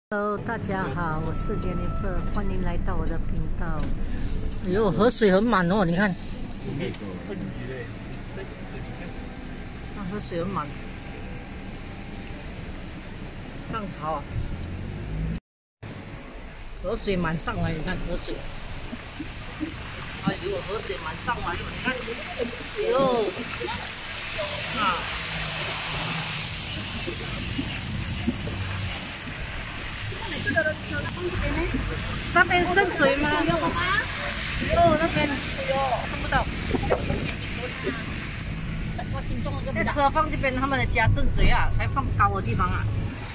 Hello， 大家好，我是 Jennifer， 欢迎来到我的频道。哎呦，河水很满哦，你看。河水很满，涨潮啊！河水满上来，你看河水。哎呦，河水满上来，你看，哎呦，啊！ 那边渗水吗？哦，那边水哦，看不到。那车放这边，他们的家镇水啊，还放高的地方啊。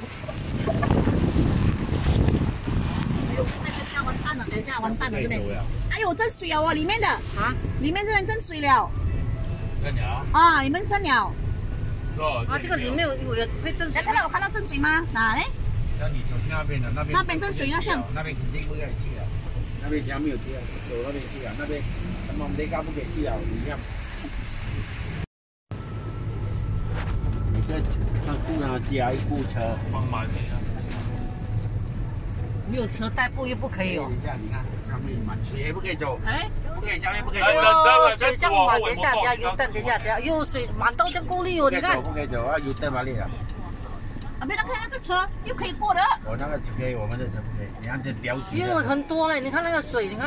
哎呦，那个下完蛋了，等一下完蛋了这边。哎呦，镇水了哦，里面的啊，里面这边镇水了。 镇了啊，你们镇了。 啊，这个里面有会镇水。 看到我看到镇水吗？哪嘞？ 要你走去那边的，那边镇水那像， 那边肯定不给你去了，那边家没有去啊，走那边去啊，那边他们没家不给去了，一样。你这看顾他加一部车，放满一下。 没有车代步又不可以哦。 等一下，你看上面满水也不可以走， 哎， 不可以下面不可以走。 哦，水这样满，等一下，等下油灯，等一下，哟，水满到这样够力哦，你看。 不可以走啊，油灯哪里了？ 啊，没那个车又可以过的。 我那个车可以，我们的车不可以。你看这雕水。 又很多嘞，你看那个水，你看。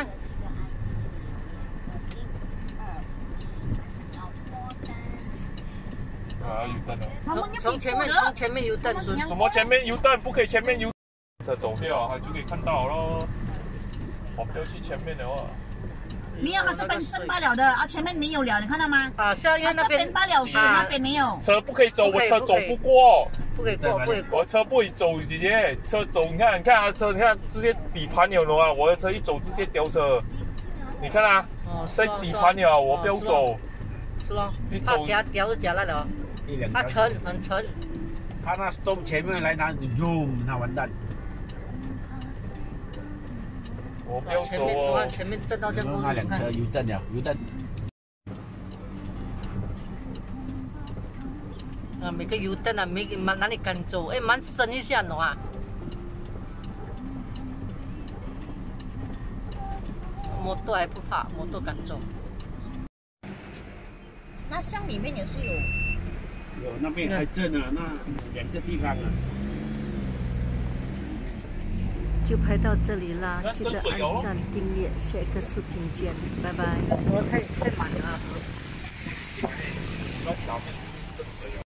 啊，油灯了。 从前面油灯， 什么前面油灯？不可以前面油。车走掉，它就可以看到咯。我不要去前面的话。 没有，它这边正罢了的，啊，前面没有了，你看到吗？ 啊，是啊，因为那边罢了水，那边没有。 车不可以走，我车走不过。 不可以过，不可以过。 我车不会走，姐姐，车走，你看啊，车，你看直接底盘有了啊！我的车一走直接掉车，你看啊，在底盘了，我不要走。 是咯，它掉是假烂了，它沉，很沉。 他那 stop 前面来拿 zoom， 那完蛋。 我不要走哦。 前面震到这样， 那辆车油灯了，油灯。 啊，每个油灯啊，哪里敢走？哎，蛮深一下喏啊。摩托还不怕，摩托敢走。 那像里面也是有。 有那边还震啊，那2个地方啊。 就拍到这里啦，记得按赞、订阅，下一个视频见，拜拜。河太满了。